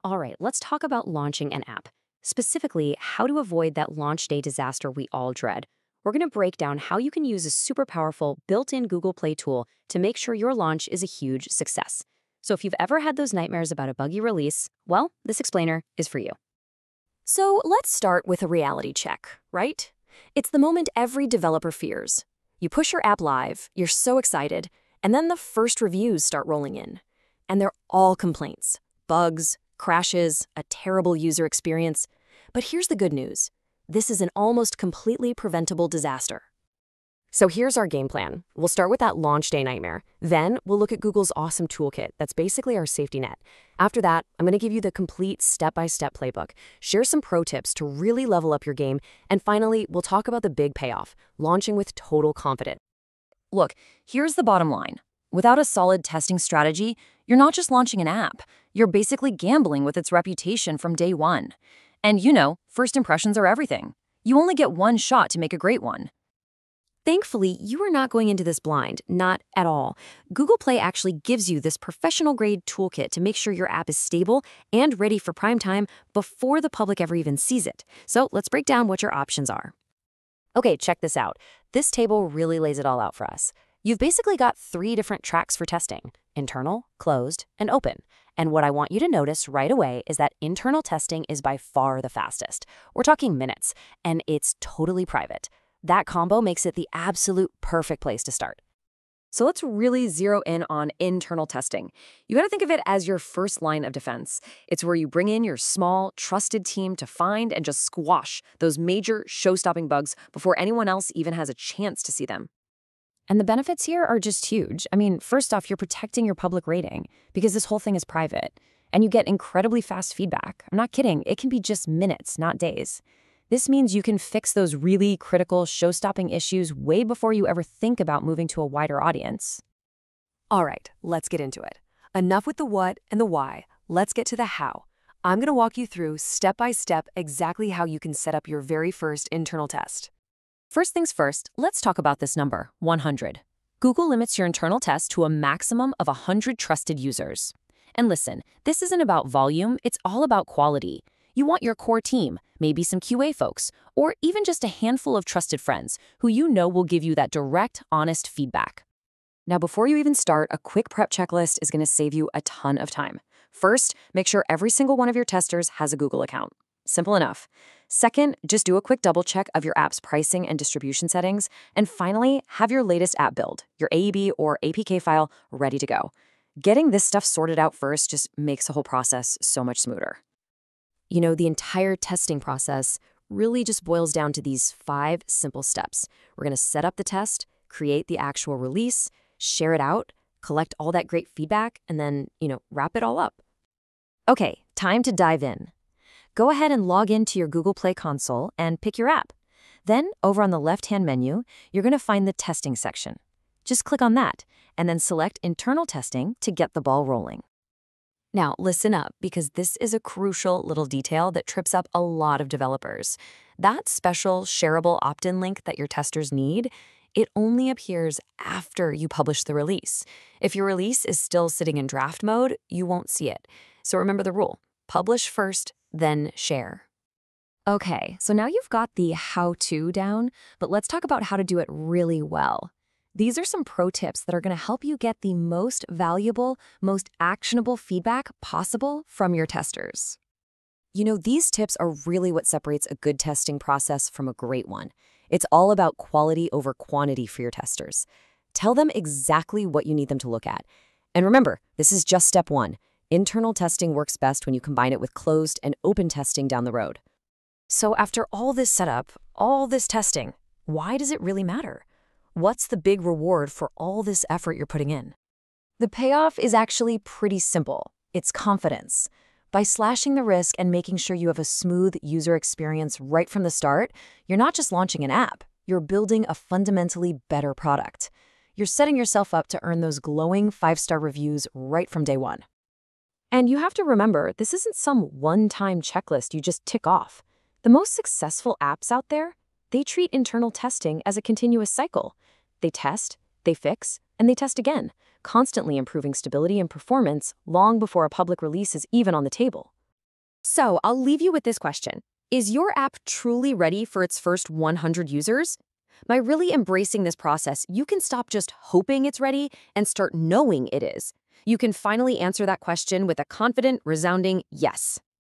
All right, let's talk about launching an app. Specifically, how to avoid that launch day disaster we all dread. We're going to break down how you can use a super powerful built-in Google Play tool to make sure your launch is a huge success. So if you've ever had those nightmares about a buggy release, well, this explainer is for you. So let's start with a reality check, right? It's the moment every developer fears. You push your app live, you're so excited, and then the first reviews start rolling in. And they're all complaints, bugs, crashes, a terrible user experience. But here's the good news. This is an almost completely preventable disaster. So here's our game plan. We'll start with that launch day nightmare. Then we'll look at Google's awesome toolkit. That's basically our safety net. After that, I'm going to give you the complete step-by-step playbook, share some pro tips to really level up your game, and finally, we'll talk about the big payoff, launching with total confidence. Look, here's the bottom line. Without a solid testing strategy, you're not just launching an app. You're basically gambling with its reputation from day one. And first impressions are everything. You only get one shot to make a great one. Thankfully, you are not going into this blind, not at all. Google Play actually gives you this professional-grade toolkit to make sure your app is stable and ready for prime time before the public ever even sees it. So let's break down what your options are. Okay, check this out. This table really lays it all out for us. You've basically got 3 different tracks for testing: internal, closed, and open. And what I want you to notice right away is that internal testing is by far the fastest. We're talking minutes, and it's totally private. That combo makes it the absolute perfect place to start. So let's really zero in on internal testing. You gotta think of it as your first line of defense. It's where you bring in your small, trusted team to find and just squash those major show-stopping bugs before anyone else even has a chance to see them. And the benefits here are just huge. I mean, first off, you're protecting your public rating because this whole thing is private. And you get incredibly fast feedback. I'm not kidding. It can be just minutes, not days. This means you can fix those really critical show-stopping issues way before you ever think about moving to a wider audience. All right, let's get into it. Enough with the what and the why. Let's get to the how. I'm going to walk you through step by step exactly how you can set up your very first internal test. First things first, let's talk about this number, 100. Google limits your internal test to a maximum of 100 trusted users. And listen, this isn't about volume, it's all about quality. You want your core team, maybe some QA folks, or even just a handful of trusted friends who you know will give you that direct, honest feedback. Now, before you even start, a quick prep checklist is gonna save you a ton of time. First, make sure every single one of your testers has a Google account. Simple enough. Second, just do a quick double check of your app's pricing and distribution settings. And finally, have your latest app build, your AEB or APK file, ready to go. Getting this stuff sorted out first just makes the whole process so much smoother. You know, the entire testing process really just boils down to these 5 simple steps. We're going to set up the test, create the actual release, share it out, collect all that great feedback, and then, wrap it all up. Okay, time to dive in. Go ahead and log into your Google Play console and pick your app. Then, over on the left-hand menu, you're going to find the testing section. Just click on that, and then select internal testing to get the ball rolling. Now, listen up, because this is a crucial little detail that trips up a lot of developers. That special shareable opt-in link that your testers need, it only appears after you publish the release. If your release is still sitting in draft mode, you won't see it. So remember the rule: publish first, then share. Okay, so now you've got the how-to down, but let's talk about how to do it really well. These are some pro tips that are going to help you get the most valuable, most actionable feedback possible from your testers. These tips are really what separates a good testing process from a great one. It's all about quality over quantity for your testers. Tell them exactly what you need them to look at. And remember, this is just step 1. Internal testing works best when you combine it with closed and open testing down the road. So after all this setup, all this testing, why does it really matter? What's the big reward for all this effort you're putting in? The payoff is actually pretty simple. It's confidence. By slashing the risk and making sure you have a smooth user experience right from the start, you're not just launching an app, you're building a fundamentally better product. You're setting yourself up to earn those glowing 5-star reviews right from day one. And you have to remember, this isn't some one-time checklist you just tick off. The most successful apps out there, they treat internal testing as a continuous cycle. They test, they fix, and they test again, constantly improving stability and performance long before a public release is even on the table. So I'll leave you with this question. Is your app truly ready for its first 100 users? By really embracing this process, you can stop just hoping it's ready and start knowing it is. You can finally answer that question with a confident, resounding yes.